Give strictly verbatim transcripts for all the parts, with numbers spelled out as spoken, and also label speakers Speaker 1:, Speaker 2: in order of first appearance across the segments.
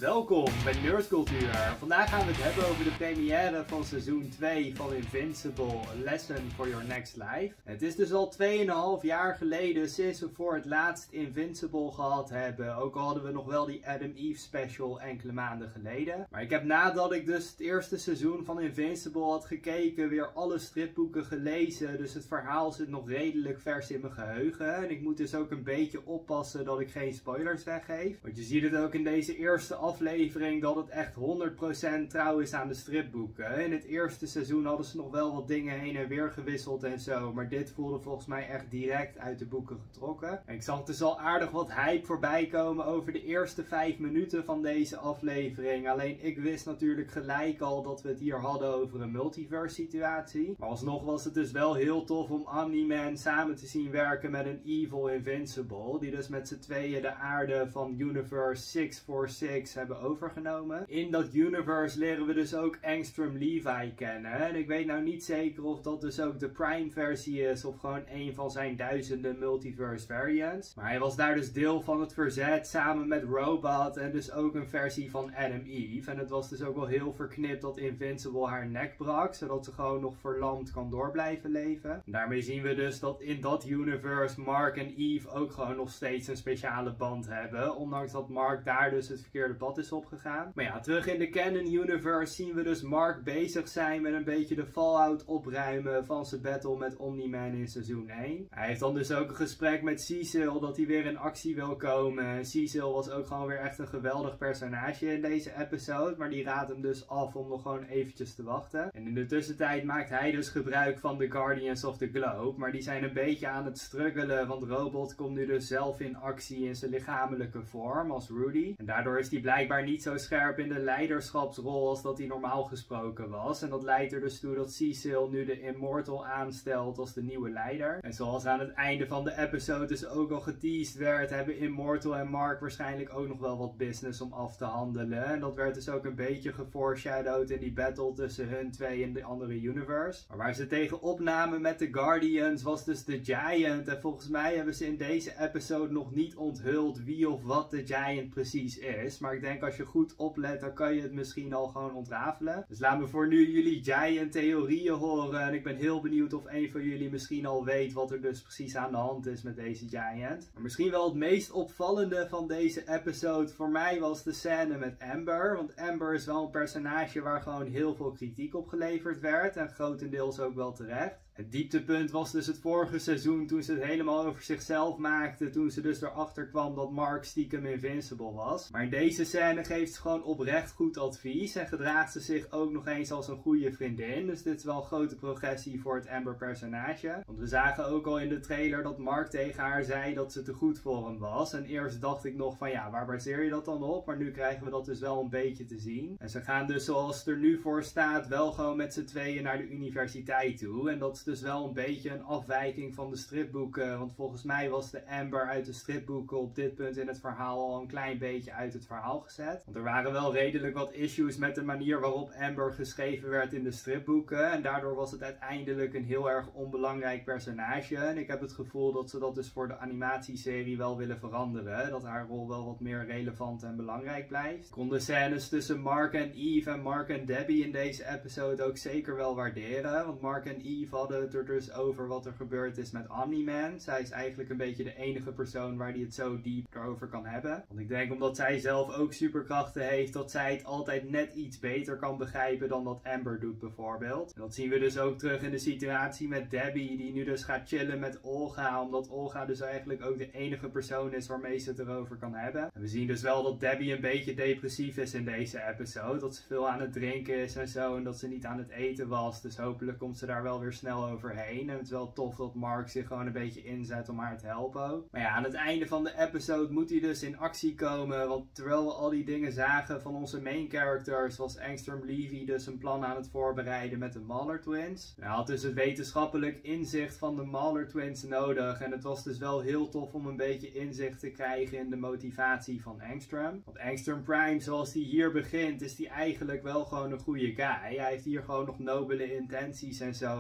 Speaker 1: Welkom bij Nerdcultuur. Vandaag gaan we het hebben over de première van seizoen twee van Invincible, A Lesson for Your Next Life. Het is dus al twee en een half jaar geleden sinds we voor het laatst Invincible gehad hebben. Ook al hadden we nog wel die Adam Eve special enkele maanden geleden. Maar ik heb nadat ik dus het eerste seizoen van Invincible had gekeken weer alle stripboeken gelezen. Dus het verhaal zit nog redelijk vers in mijn geheugen. En ik moet dus ook een beetje oppassen dat ik geen spoilers weggeef. Want je ziet het ook in deze eerste aflevering dat het echt honderd procent trouw is aan de stripboeken. In het eerste seizoen hadden ze nog wel wat dingen heen en weer gewisseld en zo. Maar dit voelde volgens mij echt direct uit de boeken getrokken. En ik zag dus al aardig wat hype voorbij komen over de eerste vijf minuten van deze aflevering. Alleen ik wist natuurlijk gelijk al dat we het hier hadden over een multiverse situatie. Maar alsnog was het dus wel heel tof om Omni-Man samen te zien werken met een evil Invincible. Die dus met z'n tweeën de aarde van Universe zes vier zes hebben overgenomen. In dat universe leren we dus ook Angstrom Levi kennen. En ik weet nou niet zeker of dat dus ook de Prime versie is of gewoon een van zijn duizenden multiverse variants. Maar hij was daar dus deel van het verzet samen met Robot en dus ook een versie van Adam Eve. En het was dus ook wel heel verknipt dat Invincible haar nek brak, zodat ze gewoon nog verlamd kan door blijven leven. En daarmee zien we dus dat in dat universe Mark en Eve ook gewoon nog steeds een speciale band hebben. Ondanks dat Mark daar dus het verkeerde pad is opgegaan. Maar ja, terug in de Canon Universe zien we dus Mark bezig zijn met een beetje de fallout opruimen van zijn battle met Omni-Man in seizoen één. Hij heeft dan dus ook een gesprek met Cecil dat hij weer in actie wil komen. En Cecil was ook gewoon weer echt een geweldig personage in deze episode. Maar die raadt hem dus af om nog gewoon eventjes te wachten. En in de tussentijd maakt hij dus gebruik van de Guardians of the Globe. Maar die zijn een beetje aan het struggelen, want Robot komt nu dus zelf in actie in zijn lichamelijke vorm als Rudy. En daardoor is hij blijkbaar niet zo scherp in de leiderschapsrol als dat hij normaal gesproken was. En dat leidt er dus toe dat Cecil nu de Immortal aanstelt als de nieuwe leider. En zoals aan het einde van de episode dus ook al geteased werd, hebben Immortal en Mark waarschijnlijk ook nog wel wat business om af te handelen. En dat werd dus ook een beetje geforeshadowed in die battle tussen hun twee en de andere universe. Maar waar ze tegen opnamen met de Guardians was dus de Giant. En volgens mij hebben ze in deze episode nog niet onthuld wie of wat de Giant precies is. Maar ik denk als je goed oplet, dan kan je het misschien al gewoon ontrafelen. Dus laat me voor nu jullie Giant theorieën horen. En ik ben heel benieuwd of een van jullie misschien al weet wat er dus precies aan de hand is met deze Giant. Maar misschien wel het meest opvallende van deze episode voor mij was de scène met Amber. Want Amber is wel een personage waar gewoon heel veel kritiek op geleverd werd. En grotendeels ook wel terecht. Het dieptepunt was dus het vorige seizoen toen ze het helemaal over zichzelf maakte. Toen ze dus erachter kwam dat Mark stiekem Invincible was. Maar in deze scène geeft ze gewoon oprecht goed advies. En gedraagt ze zich ook nog eens als een goede vriendin. Dus dit is wel een grote progressie voor het Amber personage. Want we zagen ook al in de trailer dat Mark tegen haar zei dat ze te goed voor hem was. En eerst dacht ik nog van ja, waar baseer je dat dan op? Maar nu krijgen we dat dus wel een beetje te zien. En ze gaan dus zoals het er nu voor staat wel gewoon met z'n tweeën naar de universiteit toe. En dat is dus wel een beetje een afwijking van de stripboeken. Want volgens mij was de Amber uit de stripboeken op dit punt in het verhaal al een klein beetje uit het verhaal gezet. Want er waren wel redelijk wat issues met de manier waarop Amber geschreven werd in de stripboeken. En daardoor was het uiteindelijk een heel erg onbelangrijk personage. En ik heb het gevoel dat ze dat dus voor de animatieserie wel willen veranderen. Dat haar rol wel wat meer relevant en belangrijk blijft. Ik kon de scènes tussen Mark en Eve en Mark en Debbie in deze episode ook zeker wel waarderen. Want Mark en Eve hadden het er dus over wat er gebeurd is met Omni-Man. Zij is eigenlijk een beetje de enige persoon waar die het zo diep erover kan hebben. Want ik denk omdat zij zelf ook superkrachten heeft, dat zij het altijd net iets beter kan begrijpen dan dat Amber doet bijvoorbeeld. En dat zien we dus ook terug in de situatie met Debbie, die nu dus gaat chillen met Olga, omdat Olga dus eigenlijk ook de enige persoon is waarmee ze het erover kan hebben. En we zien dus wel dat Debbie een beetje depressief is in deze episode. Dat ze veel aan het drinken is en zo, en dat ze niet aan het eten was. Dus hopelijk komt ze daar wel weer snel overheen. En het is wel tof dat Mark zich gewoon een beetje inzet om haar te helpen ook. Maar ja, aan het einde van de episode moet hij dus in actie komen. Want terwijl we al die dingen zagen van onze main characters, was Angstrom Levi dus een plan aan het voorbereiden met de Mauler Twins. Hij had dus het wetenschappelijk inzicht van de Mauler Twins nodig. En het was dus wel heel tof om een beetje inzicht te krijgen in de motivatie van Angstrom. Want Angstrom Prime, zoals hij hier begint, is hij eigenlijk wel gewoon een goede guy. Hij heeft hier gewoon nog nobele intenties en zo. En hij wil dus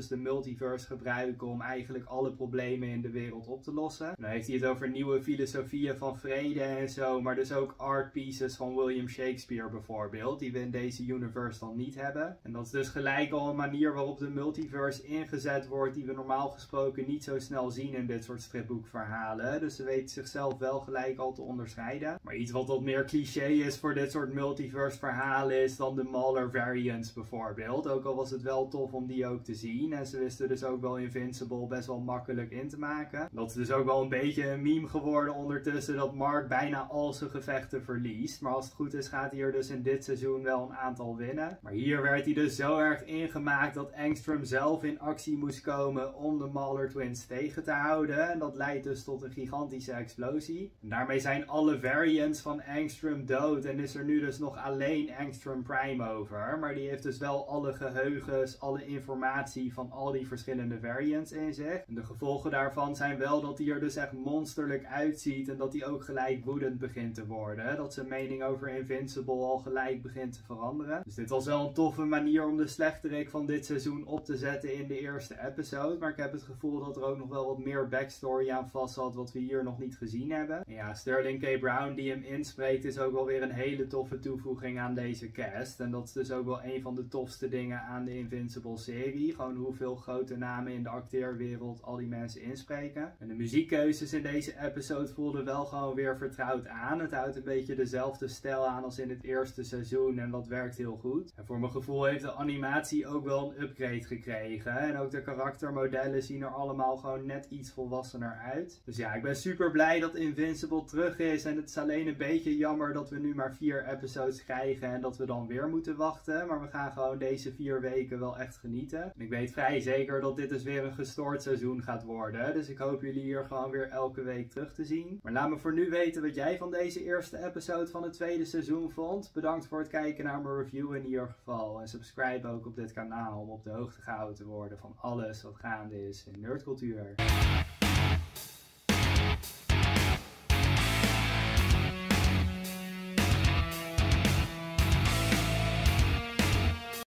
Speaker 1: dus de multiverse gebruiken om eigenlijk alle problemen in de wereld op te lossen. En dan heeft hij het over nieuwe filosofieën van vrede en zo, maar dus ook art pieces van William Shakespeare bijvoorbeeld, die we in deze universe dan niet hebben. En dat is dus gelijk al een manier waarop de multiverse ingezet wordt, die we normaal gesproken niet zo snel zien in dit soort stripboekverhalen. Dus ze weten zichzelf wel gelijk al te onderscheiden. Maar iets wat wat meer cliché is voor dit soort multiverse verhalen is dan de Mauler variants bijvoorbeeld. Ook al was het wel tof om die ook te zien. En ze wisten dus ook wel Invincible best wel makkelijk in te maken. Dat is dus ook wel een beetje een meme geworden ondertussen dat Mark bijna al zijn gevechten verliest. Maar als het goed is gaat hij er dus in dit seizoen wel een aantal winnen. Maar hier werd hij dus zo erg ingemaakt dat Angstrom zelf in actie moest komen om de Mauler twins tegen te houden. En dat leidt dus tot een gigantische explosie. En daarmee zijn alle variants van Angstrom dood en is er nu dus nog alleen Angstrom Prime over. Maar die heeft dus wel alle geheugens, alle informatie van al die verschillende variants in zich. En de gevolgen daarvan zijn wel dat hij er dus echt monsterlijk uitziet en dat hij ook gelijk woedend begint te worden. Dat zijn mening over Invincible al gelijk begint te veranderen. Dus dit was wel een toffe manier om de slechterik van dit seizoen op te zetten in de eerste episode. Maar ik heb het gevoel dat er ook nog wel wat meer backstory aan vast zat wat we hier nog niet gezien hebben. En ja, Sterling K. Brown die hem inspreekt is ook wel weer een hele toffe toevoeging aan deze cast. En dat is dus ook wel een van de tofste dingen aan de Invincible serie. Gewoon hoeveel grote namen in de acteerwereld al die mensen inspreken. En de muziekkeuzes in deze episode voelden wel gewoon weer vertrouwd aan. Het houdt een beetje dezelfde stijl aan als in het eerste seizoen en dat werkt heel goed. En voor mijn gevoel heeft de animatie ook wel een upgrade gekregen. En ook de karaktermodellen zien er allemaal gewoon net iets volwassener uit. Dus ja, ik ben super blij dat Invincible terug is. En het is alleen een beetje jammer dat we nu maar vier episodes krijgen en dat we dan weer moeten wachten. Maar we gaan gewoon deze vier weken wel echt genieten. En ik weet vrij zeker dat dit dus weer een gestoord seizoen gaat worden. Dus ik hoop jullie hier gewoon weer elke week terug te zien. Maar laat me voor nu weten wat jij van deze eerste episode van het tweede seizoen vond. Bedankt voor het kijken naar mijn review in ieder geval. En subscribe ook op dit kanaal om op de hoogte gehouden te worden van alles wat gaande is in nerdcultuur.